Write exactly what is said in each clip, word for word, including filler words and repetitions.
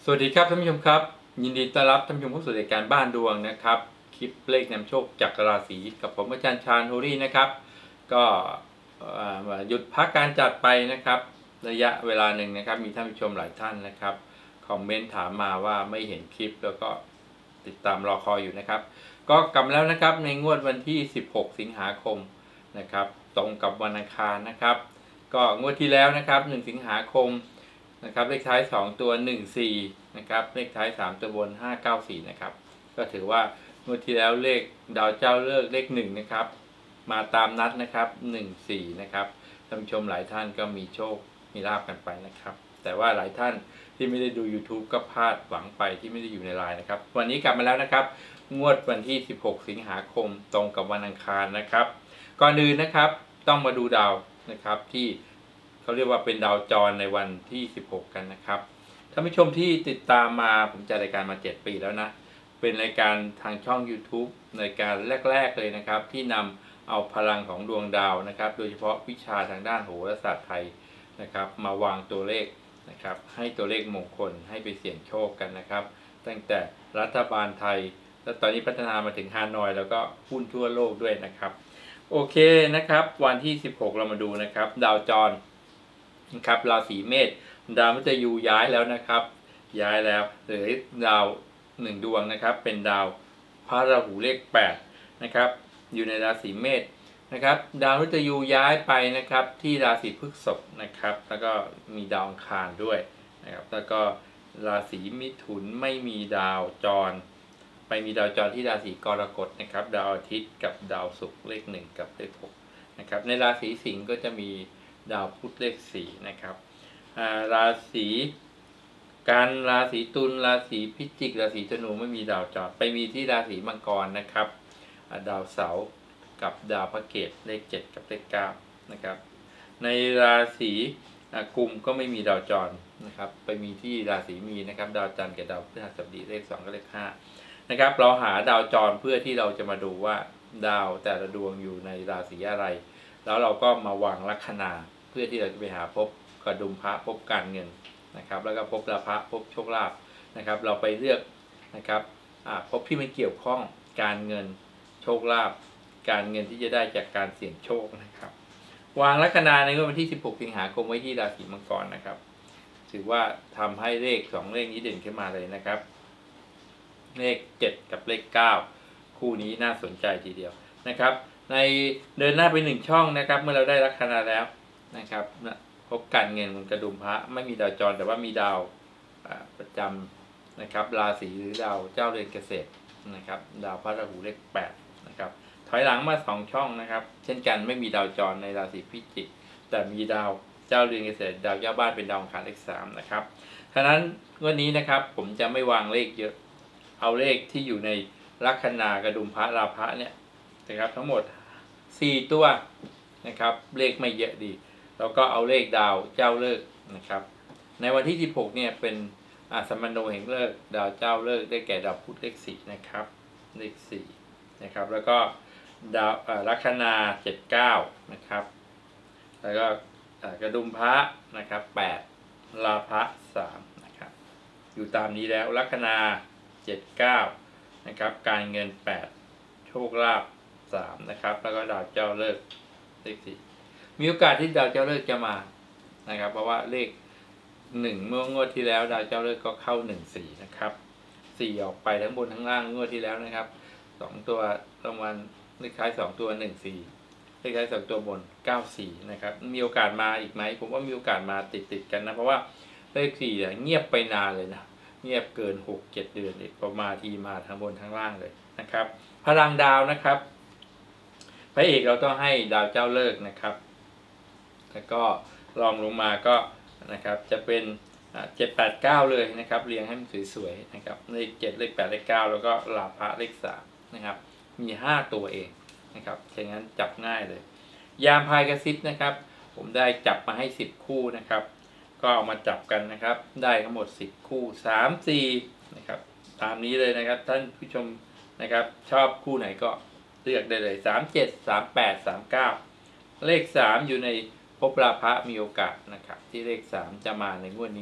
สวัสดีครับท่านผู้ชมครับยินดีต้อนรับท่านผู้ชมเข้าสู่รายการบ้านดวงนะครับคลิปเลขนำโชคจากราศีกับผมอาจารย์ชาญโฮรี่นะครับก็หยุดพักการจัดไปนะครับระยะเวลาหนึ่งนะครับมีท่านผู้ชมหลายท่านนะครับคอมเมนต์ถามมาว่าไม่เห็นคลิปแล้วก็ติดตามรอคอยอยู่นะครับก็กลับแล้วนะครับในงวดวันที่สิบหกสิงหาคมนะครับตรงกับวันอังคารนะครับก็งวดที่แล้วนะครับหนึ่งสิงหาคมนะครับเลขท้ายสองตัวหนึ่งสี่นะครับเลขท้ายสามตัวบนห้าเก้าสี่นะครับก็ถือว่างวดที่แล้วเลขดาวเจ้าเลิกเลขหนึ่งนะครับมาตามนัดนะครับหนึ่งสี่นะครับท่านผู้ชมหลายท่านก็มีโชคมีลาภกันไปนะครับแต่ว่าหลายท่านที่ไม่ได้ดู YouTube ก็พลาดหวังไปที่ไม่ได้อยู่ในไลน์นะครับวันนี้กลับมาแล้วนะครับงวดวันที่สิบหกสิงหาคมตรงกับวันอังคารนะครับก่อนอื่นนะครับต้องมาดูดาวนะครับที่เขาเรียกว่าเป็นดาวจรในวันที่สิบหกกันนะครับท่านผู้ชมที่ติดตามมาผมจัดรายการมาเจ็ดปีแล้วนะเป็นรายการทางช่อง YouTube รายการแรกๆเลยนะครับที่นำเอาพลังของดวงดาวนะครับโดยเฉพาะวิชาทางด้านโหราศาสตร์ไทยนะครับมาวางตัวเลขนะครับให้ตัวเลขมงคลให้ไปเสี่ยงโชคกันนะครับตั้งแต่รัฐบาลไทยแล้วตอนนี้พัฒนามาถึงฮานอยแล้วก็หุ้นทั่วโลกด้วยนะครับโอเคนะครับวันที่สิบหกเรามาดูนะครับดาวจรนะครับราศีเมษดาวมฤตยูย้ายแล้วนะครับย้ายแล้วหรือดาวหนึ่งดวงนะครับเป็นดาวพระราหูเลขแปดนะครับอยู่ในราศีเมษนะครับดาวมฤตยูย้ายไปนะครับที่ราศีพฤษภนะครับแล้วก็มีดาวอังคารด้วยนะครับแล้วก็ราศีมิถุนไม่มีดาวจรไปมีดาวจรที่ราศีกรกฎนะครับดาวอาทิตย์กับดาวศุกร์เลขหนึ่งกับเลขหกนะครับในราศีสิงห์ก็จะมีดาวพุธเลขสี่นะครับราศีกันราศีตุลราศีพิจิกราศีธนูไม่มีดาวจรไปมีที่ราศีมังกรนะครับดาวเสาร์กับดาวพระเกตเลขเจ็ดกับเลขเก้านะครับในราศีกุมก็ไม่มีดาวจรนะครับไปมีที่ราศีมีนะครับดาวจันทร์กับดาวพฤหัสบดีเลขสองกับเลขห้านะครับเราหาดาวจรเพื่อที่เราจะมาดูว่าดาวแต่ละดวงอยู่ในราศีอะไรแล้วเราก็มาวางลัคนาเพื่อที่เราจะไปหาพบกระดุมพระพบการเงินนะครับแล้วก็พบลาภะพบโชคลาภนะครับเราไปเลือกนะครับพบที่มันเกี่ยวข้องการเงินโชคลาภการเงินที่จะได้จากการเสี่ยงโชคนะครับวางลัคนาในวันที่สิบหกสิงหาคมไว้ที่ราศีมังกรนะครับถือว่าทำให้เลขสองเลขนี้เด่นขึ้นมาเลยนะครับเลขเจ็ดกับเลขเก้าคู่นี้น่าสนใจทีเดียวนะครับในเดินหน้าไปหนึ่งช่องนะครับเมื่อเราได้ลัคนาแล้วนะครับพบการเงินกระดุมพระไม่มีดาวจรแต่ว่ามีดาวประจำนะครับราศีหรือดาวเจ้าเรือนเกษตรนะครับดาวพระราหูเลขแปดนะครับถอยหลังมาสองช่องนะครับเช่นกันไม่มีดาวจรในราศีพิจิกแต่มีดาวเจ้าเรือนเกษตรดาวเจ้าบ้านเป็นดาวอังคารเลขสามนะครับฉะนั้นวันนี้นะครับผมจะไม่วางเลขเยอะเอาเลขที่อยู่ในลัคนากระดุมพระราพะเนี่ยนะครับทั้งหมดสี่ตัวนะครับเลขไม่เยอะดีแล้วก็เอาเลขดาวเจ้าเลิกนะครับในวันที่สิบหกเนี่ยเป็นอาสมโนแห่งเลิกดาวเจ้าเลิกได้แก่ดาวพุธเลขสี่นะครับเลขสี่นะครับแล้วก็ดาวลัคนาเจ็ดเก้านะครับแล้วก็กระดุมพระนะครับแปดลาภะสามนะครับอยู่ตามนี้แล้วลัคนาเจ็ดเก้านะครับการเงินแปดโชคลาภสามนะครับแล้วก็ดาวเจ้าเลิกเลขสี่มีโอกาสที่ดาวเจ้าเลิกจะมานะครับเพราะว่าเลขหนึ่งเมื่องวดที่แล้วดาวเจ้าเลิกก็เข้าหนึ่งสี่นะครับสี่ออกไปทั้งบนทั้งล่างงวดที่แล้วนะครับสองตัวรางวัลเลขท้ายสองตัวหนึ่งสี่เลขท้ายสองตัวบนเก้าสี่นะครับมีโอกาสมาอีกไหมผมว่ามีโอกาสมาติดติดกันนะเพราะว่าเลขสี่เงียบไปนานเลยนะเงียบเกินหกเจ็ดเดือนเลยพอมาทีมาทั้งบนทั้งล่างเลยนะครับพลังดาวนะครับพระเอกเราต้องให้ดาวเจ้าเลิกนะครับแล้วก็รองลงมาก็นะครับจะเป็นเจ็ดแปดเก้าเลยนะครับเรียงให้มันสวยๆนะครับเลขเจ็ดเลขแปดเลขเก้าแล้วก็ลาภะเลขสามนะครับมีห้าตัวเองนะครับฉะนั้นจับง่ายเลยยามพายกระซิบนะครับผมได้จับมาให้สิบคู่นะครับก็เอามาจับกันนะครับได้ทั้งหมดสิบคู่สาม สี่นะครับตามนี้เลยนะครับท่านผู้ชมนะครับชอบคู่ไหนก็เลือกได้เลยสาม เจ็ด สาม แปด สาม เก้าเลขสามอยู่ในพบลาภะมีโอกาสนะครับที่เลขสามจะมาในงวดนี้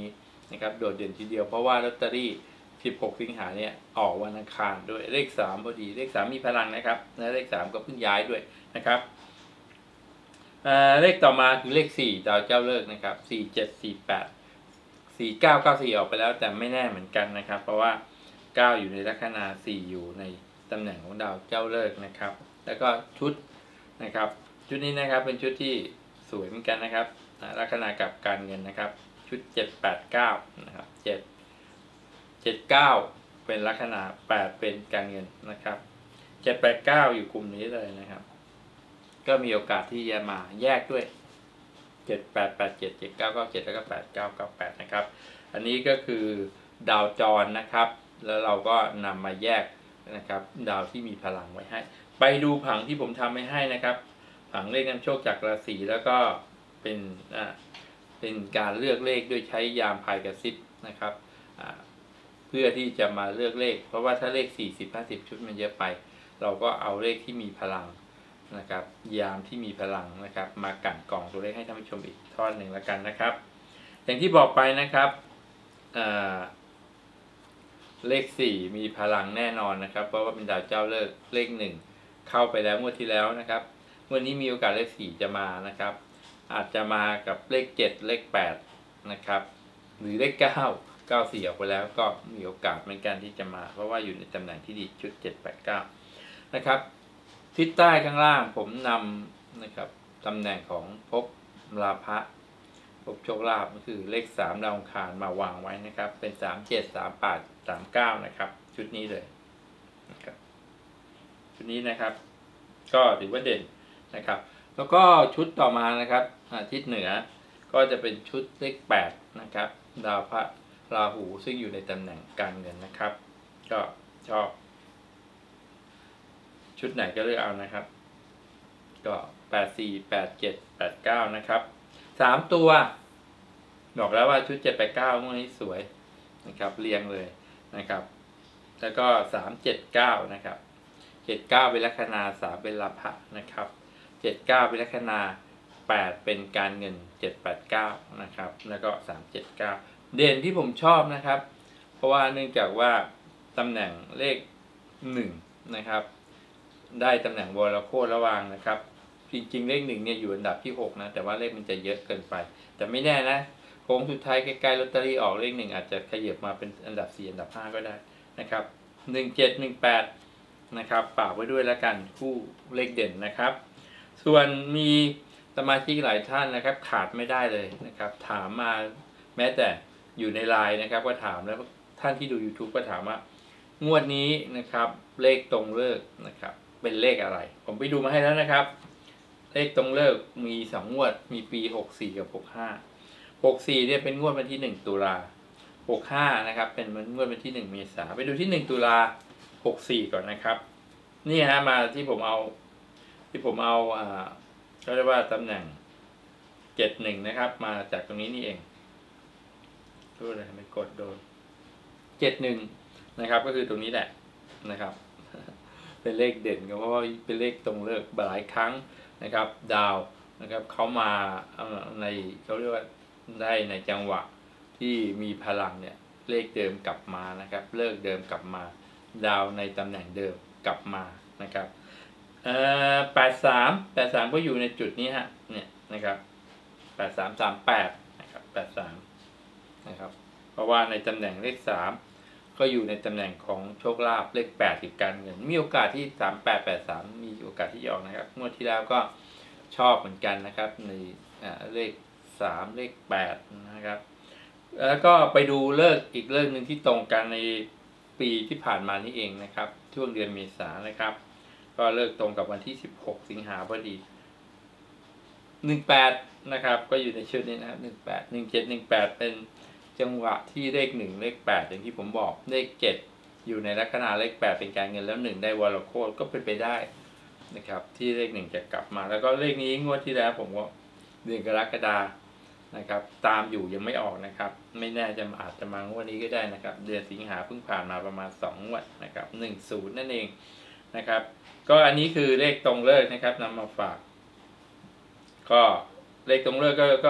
นะครับโดดเด่นทีเดียวเพราะว่าลอตเตอรี่สิบหกสิงหาเนี่ยออกวันอังคารด้วยเลขสามพอดีเลขสามมีพลังนะครับและเลขสามก็เพิ่งย้ายด้วยนะครับเลขต่อมาคือเลขสี่ดาวเจ้าเลิกนะครับสี่เจ็ดสี่แปดสี่เก้าเก้าสี่ออกไปแล้วแต่ไม่แน่เหมือนกันนะครับเพราะว่าเก้าอยู่ในลัคนาสี่อยู่ในตำแหน่งของดาวเจ้าเลิกนะครับแล้วก็ชุดนะครับชุดนี้นะครับเป็นชุดที่สวยเหมือนกันนะครับลัคนากับการเงินนะครับชุดเจ็ดแปดเก้านะครับเจ็ดเจ็ดเก้าเป็นลัคนาแปดเป็นการเงินนะครับเจ็ดแปดเก้าอยู่กลุ่มนี้เลยนะครับก็มีโอกาสที่จะมาแยกด้วยเจ็ดแปดแปดเจ็ด เจ็ดเก้าเก้าเจ็ดแล้วก็แปดเก้าเก้าแปดนะครับอันนี้ก็คือดาวจรนะครับแล้วเราก็นำมาแยกนะครับดาวที่มีพลังไว้ให้ไปดูผังที่ผมทำไว้ให้นะครับผังเลขนำโชคจากราศีแล้วก็เป็นอ่าเป็นการเลือกเลขด้วยใช้ยามพายกระซิบนะครับอ่าเพื่อที่จะมาเลือกเลขเพราะว่าถ้าเลขสี่สิบ ห้าสิบชุดมันเยอะไปเราก็เอาเลขที่มีพลังนะครับยามที่มีพลังนะครับมากั่นกล่องตัวเลขให้ท่านผู้ชมอีกทอดหนึ่งแล้วกันนะครับอย่างที่บอกไปนะครับเลขสี่มีพลังแน่นอนนะครับเพราะว่าเป็นดาวเจ้าเลิกเลขหนึ่งเข้าไปแล้วงวดที่แล้วนะครับวันนี้มีโอกาสเลขสี่จะมานะครับอาจจะมากับเลขเจ็ดเลขแปดนะครับหรือเลขเก้า เก้าสี่ออกไปแล้วก็มีโอกาสเหมือนกันที่จะมาเพราะว่าอยู่ในตำแหน่งที่ดีชุดเจ็ด แปด เก้านะครับทิศใต้ข้างล่างผมนำนะครับตำแหน่งของภพลาภะภพโชคลาภก็คือเลขสามดาวอังคารมาวางไว้นะครับเป็นสาม เจ็ด สาม แปด สาม เก้านะครับชุดนี้เลยนะครับชุดนี้นะครับก็ถือว่าเด่นนะครับแล้วก็ชุดต่อมานะครับทิศเหนือก็จะเป็นชุดเลขแปดนะครับดาวพระราหูซึ่งอยู่ในตำแหน่งการเงินนะครับก็ชอบชุดไหนก็เลือกเอานะครับก็แปด สี่ แปด เจ็ด แปด เก้านะครับสามตัวบอกแล้วว่าชุดเจ็ด แปด เก้าพวกนี้สวยนะครับเรียงเลยนะครับแล้วก็สาม เจ็ด เก้านะครับเจ็ด เก้าเป็นลัคนาสามเป็นลาภะนะครับเจ็ด เก้าเป็นลัคนาแปดเป็นการเงินเจ็ด แปด เก้านะครับแล้วก็สาม เจ็ด เก้าเด่นที่ผมชอบนะครับเพราะว่าเนื่องจากว่าตำแหน่งเลขหนึ่งนะครับได้ตำแหน่งวรโคตรระหว่างนะครับจริงๆเลขหนึ่งเนี่ยอยู่อันดับที่หกนะแต่ว่าเลขมันจะเยอะเกินไปแต่ไม่แน่นะโค้งสุดท้ายใกล้ๆลอตเตอรี่ออกเลขหนึ่งอาจจะขยับมาเป็นอันดับสี่อันดับห้าก็ได้นะครับหนึ่ง เจ็ด หนึ่ง แปดนะครับฝากไว้ด้วยแล้วกันคู่เลขเด่นนะครับส่วนมีสมาชิกหลายท่านนะครับขาดไม่ได้เลยนะครับถามมาแม้แต่อยู่ในไลน์นะครับก็ถามแล้วท่านที่ดู YouTube ก็ถามว่างวดนี้นะครับเลขตรงเลิกนะครับเป็นเลขอะไรผมไปดูมาให้แล้วนะครับเลขตรงเลิกมีสองงวดมีปีหกสี่กับหกห้า หกสี่เนี่ยเป็นงวดวันที่หนึ่งตุลาหกห้านะครับเป็นงวดวันที่หนึ่งเมษาไปดูที่หนึ่งตุลาหกสี่ก่อนนะครับนี่ฮะมาที่ผมเอาที่ผมเอาอ่าเขาเรียกว่าตำแหน่งเจ็ดหนึ่งนะครับมาจากตรงนี้นี่เองดูเลยไม่กดโดนเจ็ดหนึ่งนะครับก็คือตรงนี้แหละนะครับเป็นเลขเด่นเพราะว่าเป็นเลขตรงเลิกหลายครั้งนะครับดาวนะครับเขามาในเขาเรียกว่าได้ในจังหวะที่มีพลังเนี่ยเลขเดิมกลับมานะครับเลิกเดิมกลับมาดาวในตำแหน่งเดิมกลับมานะครับเอ่อแปดสามแปดสามก็อยู่ในจุดนี้ฮะเนี่ยนะครับแปดสามสามแปดนะครับแปดสามนะครับเพราะว่าในตำแหน่งเลขสามก็อยู่ในตำแหน่งของโชคลาภเลขแปดอีกการเงินมีโอกาสที่สามแปด แปดสามมีโอกาสที่จะออกนะครับงวดที่แล้วก็ชอบเหมือนกันนะครับในเลขสามเลขแปดนะครับแล้วก็ไปดูเลิกอีกเลิกหนึ่งที่ตรงกันในปีที่ผ่านมานี่เองนะครับช่วงเดือนเมษายนนะครับก็เลิกตรงกับวันที่สิบหกสิงหาพอดีหนึ่งแปดนะครับก็อยู่ในชุดนี้นะครับหนึ่งแปด หนึ่งเจ็ด หนึ่งแปดเป็นจังหวะที่เลขหนึ่งเลขแปดอย่างที่ผมบอกเลขเจ็ดอยู่ในลัคนาเลขแปดเป็นการเงินแล้วหนึ่งได้วรโคตรก็เป็นไปได้นะครับที่เลขหนึ่งจะกลับมาแล้วก็เลขนี้งวดที่แล้วผมก็เดือนกรกฎานะครับตามอยู่ยังไม่ออกนะครับไม่แน่จะอาจจะมางวดนี้ก็ได้นะครับเดือนสิงหาเพิ่งผ่านมาประมาณสองงวดนะครับหนึ่งศูนย์นั่นเองนะครับก็อันนี้คือเลขตรงเลิกนะครับนำมาฝากก็เลขตรงเลิกก็ก็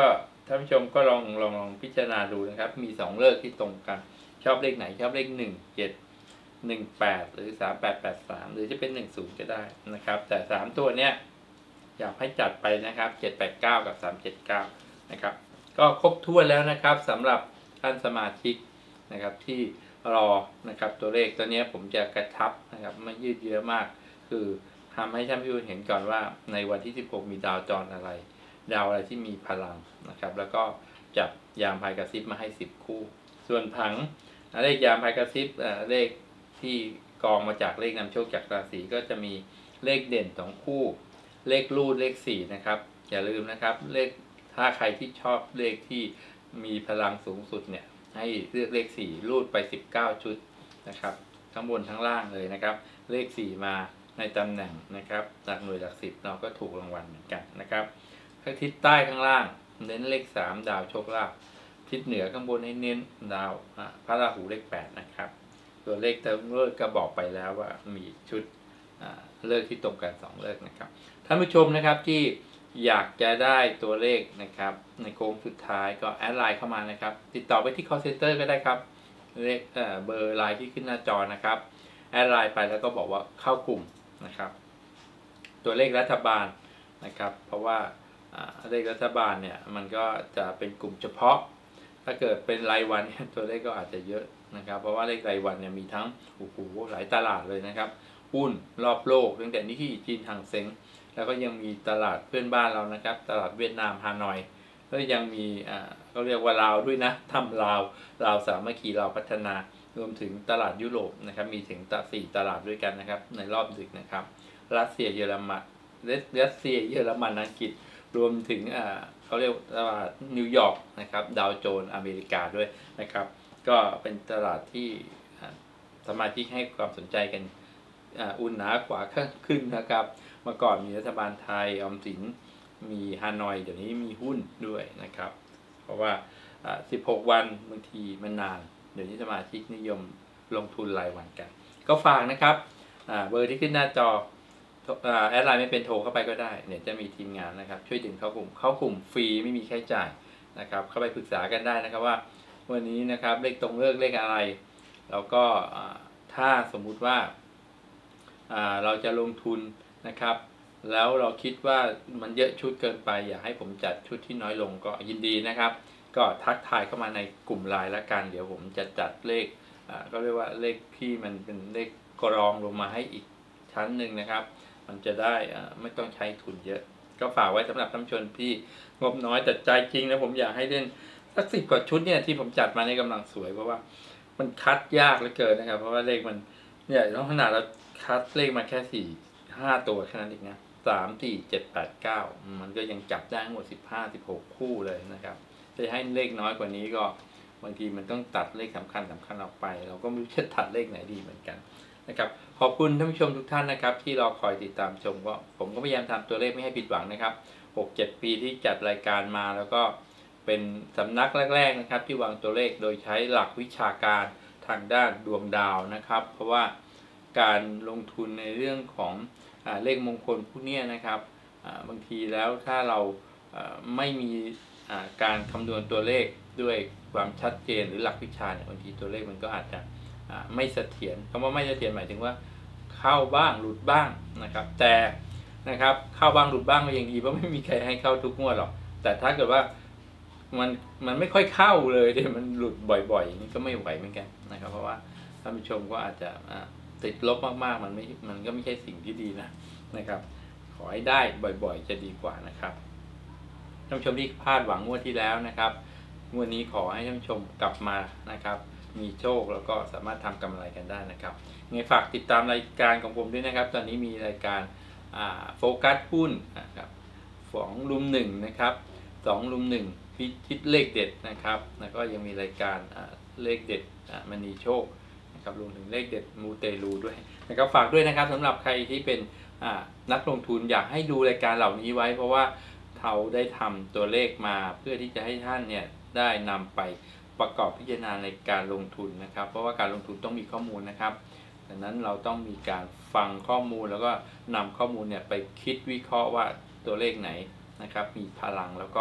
ท่านผู้ชมก็ลองลองลองพิจารณาดูนะครับมีสองเลิกที่ตรงกันชอบเลขไหนชอบเลขหนึ่งเจ็ดหนึ่งแปดหรือสามแปดแปดสามหรือจะเป็นหนึ่งศูนย์ก็ได้นะครับแต่สามตัวเนี้ยอยากให้จัดไปนะครับเจ็ดแปดเก้ากับสามเจ็ดเก้านะครับก็ครบถ้วนแล้วนะครับสำหรับท่านสมาชิกนะครับที่รอนะครับตัวเลขตัวนี้ผมจะกระชับนะครับไม่ยืดเยื้อมากคือทำให้ท่านผู้ชมเห็นก่อนว่าในวันที่สิบหกมีดาวจรอะไรดาวอะไรที่มีพลังนะครับแล้วก็จับยามพายกระซิบมาให้สิบคู่ส่วนผังเลขยามพายกระซิบเลขที่กองมาจากเลขนำโชคจากราศีก็จะมีเลขเด่นสองคู่เลขรูดเลขสี่นะครับอย่าลืมนะครับเลขถ้าใครที่ชอบเลขที่มีพลังสูงสุดเนี่ยให้เลือกเลขสี่รูดไปสิบเก้าชุดนะครับทั้งบนทั้งล่างเลยนะครับเลขสี่มาในตำแหน่งนะครับหลักหน่วยหลักสิบเราก็ถูกรางวัลเหมือนกันนะครับทิศใต้ข้างล่างเน้นเลขสามดาวโชคลาภทิศเหนือข้างบนให้เน้นดาวพระราหูเลขแปดนะครับตัวเลขเติมเลิกก็บอกไปแล้วว่ามีชุดเลิกที่ตรงกันสองเลิกนะครับท่านผู้ชมนะครับที่อยากจะได้ตัวเลขนะครับในโค้งสุดท้ายก็แอดไลน์เข้ามานะครับติดต่อไปที่ call center ก็ได้ครับเลขเบอร์ไลน์ที่ขึ้นหน้าจอนะครับแอดไลน์ไปแล้วก็บอกว่าเข้ากลุ่มนะครับตัวเลขรัฐบาลนะครับเพราะว่าเลขรัฐบาลเนี่ยมันก็จะเป็นกลุ่มเฉพาะถ้าเกิดเป็นรายวันตัวเลขก็อาจจะเยอะนะครับเพราะว่าเลขรายวันเนี่ยมีทั้งโอ้โหหลายตลาดเลยนะครับหุ้นรอบโลกตั้งแต่นิกเกอิจีนฮังเซ็งแล้วก็ยังมีตลาดเพื่อนบ้านเรานะครับตลาดเวียดนามฮานอยแล้วยังมีอ่าเขาเรียกว่าลาวด้วยนะทำลาวลาวสามัคคีลาวพัฒนารวมถึงตลาดยุโรปนะครับมีถึงสี่ตลาดด้วยกันนะครับในรอบดึกนะครับรัสเซียเยอรมันรัสเซียเยอรมันอังกฤษรวมถึงอ่าเขาเรียกตลาดนิวยอร์กนะครับดาวโจนส์อเมริกาด้วยนะครับก็เป็นตลาดที่สมาชิกให้ความสนใจกันอุ่นหนากว่าขึ้นนะครับเมื่อก่อนมีรัฐบาลไทยออมสินมีฮานอยเดี๋ยวนี้มีหุ้นด้วยนะครับเพราะว่าสิบหกวันบางทีมันนานเดี๋ยวนี้สมาชิกนิยมลงทุนรายวันกันก็ฝากนะครับเบอร์ที่ขึ้นหน้าจอแอดไลน์ไม่เป็นโทรเข้าไปก็ได้เนี่ยจะมีทีมงานนะครับช่วยดึงเข้ากลุ่มเข้ากลุ่มฟรีไม่มีค่าใช้จ่ายนะครับเข้าไปปรึกษากันได้นะครับว่าวันนี้นะครับเลขตรงเลิกเลขอะไรแล้วก็ถ้าสมมุติว่าเราจะลงทุนนะครับแล้วเราคิดว่ามันเยอะชุดเกินไปอยากให้ผมจัดชุดที่น้อยลงก็ยินดีนะครับก็ทักทายเข้ามาในกลุ่มไลน์ละกันเดี๋ยวผมจะจัดเลขก็เรียกว่าเลขที่มันเป็นเลขกรองลงมาให้อีกชั้นหนึ่งนะครับมันจะได้ไม่ต้องใช้ทุนเยอะก็ฝากไว้สำหรับท่านผู้ชมที่งบน้อยแต่ใจจริงนะผมอยากให้เล่นสักสิบกว่าชุดเนี่ยที่ผมจัดมาในกำลังสวยเพราะว่ามันคัดยากเหลือเกินนะครับเพราะว่าเลขมันเนี่ยต้องขนาดเราคัดเลขมาแค่สี่ห้าตัวแค่นั้นเองนะสามสี่เจ็ดแปดเก้ามันก็ยังจับได้ทั้งหมดสิบห้าสิบหกคู่เลยนะครับจะให้เลขน้อยกว่านี้ก็บางทีมันต้องตัดเลขสำคัญสำคัญออกไปเราก็ไม่รู้จะตัดเลขไหนดีเหมือนกันนะครับขอบคุณท่านผู้ชมทุกท่านนะครับที่รอคอยติดตามชมก็ผมก็พยายามทำตัวเลขไม่ให้ผิดหวังนะครับ หกเจ็ด ปีที่จัดรายการมาแล้วก็เป็นสำนักแรกๆนะครับที่วางตัวเลขโดยใช้หลักวิชาการทางด้านดวงดาวนะครับเพราะว่าการลงทุนในเรื่องของอ่าเลขมงคลพวกนี้นะครับอ่าบางทีแล้วถ้าเราอ่าไม่มีอ่าการคำนวณตัวเลขด้วยความชัดเจนหรือหลักวิชาเนี่ยบางทีตัวเลขมันก็อาจจะไม่เสถียรคำว่าไม่เสถียรหมายถึงว่าเข้าบ้างหลุดบ้างนะครับแต่นะครับเข้าบ้างหลุดบ้างก็ยังดีเพราะไม่มีใครให้เข้าทุกงวดหรอกแต่ถ้าเกิดว่ามันมันไม่ค่อยเข้าเลยเดี๋ยวมันหลุดบ่อยๆนี่ก็ไม่ไหวเหมือนกันนะครับเพราะว่าท่านผู้ชมก็อาจจะติดลบมากๆมันไม่มันก็ไม่ใช่สิ่งที่ดีนะนะครับขอให้ได้บ่อยๆจะดีกว่านะครับท่านผู้ชมที่พลาดหวังงวดที่แล้วนะครับงวดนี้ขอให้ท่านผู้ชมกลับมานะครับมีโชคแล้วก็สามารถทำกำไรกันได้นะครับไงฝากติดตามรายการของผมด้วยนะครับตอนนี้มีรายการโฟกัสหุ้นนะครับสองลุมหนึ่งนะครับสองลุมหนึ่งพิชิตเลขเด็ดนะครับแล้วก็ยังมีรายการเลขเด็ดมณีโชคนะครับรวมถึงเลขเด็ดมูเตลูด้วยนะครับฝากด้วยนะครับสำหรับใครที่เป็นนักลงทุนอยากให้ดูรายการเหล่านี้ไว้เพราะว่าเขาได้ทำตัวเลขมาเพื่อที่จะให้ท่านเนี่ยได้นำไปประกอบพิจารณาในการลงทุนนะครับเพราะว่าการลงทุนต้องมีข้อมูลนะครับดังนั้นเราต้องมีการฟังข้อมูลแล้วก็นำข้อมูลเนี่ยไปคิดวิเคราะห์ว่าตัวเลขไหนนะครับมีพลังแล้วก็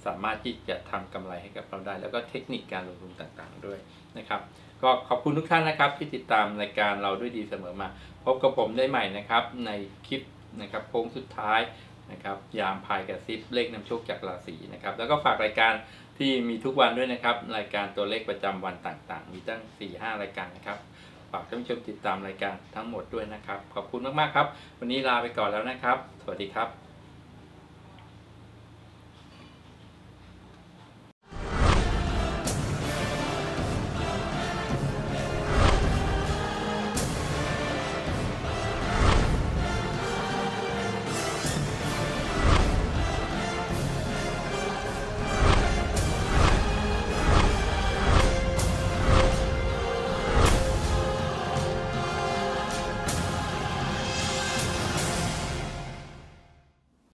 สามารถที่จะทำกำไรให้กับเราได้ แล้วก็เทคนิคการลงทุนต่างๆด้วยนะครับก็ขอบคุณทุกท่านนะครับที่ติดตามรายการเราด้วยดีเสมอมาพบกับผมได้ใหม่นะครับในคลิปนะครับโค้งสุดท้ายนะครับยามพายกระซิบเลขนำโชคจากราศีนะครับแล้วก็ฝากรายการที่มีทุกวันด้วยนะครับรายการตัวเลขประจำวันต่างๆมีตั้ง สี่ห้า รายการนะครับฝากท่านผู้ชมติดตามรายการทั้งหมดด้วยนะครับขอบคุณมากๆครับวันนี้ลาไปก่อนแล้วนะครับสวัสดีครับ